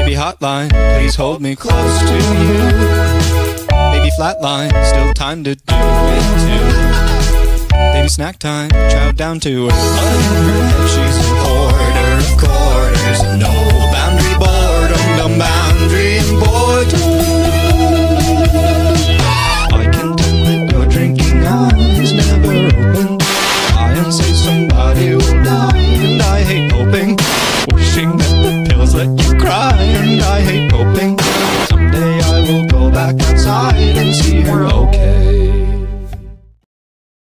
Baby hotline, please hold me close to you. Baby flatline, still time to do it too. Baby snack time, chow down to her. Under her head she's a hoarder of quarters. No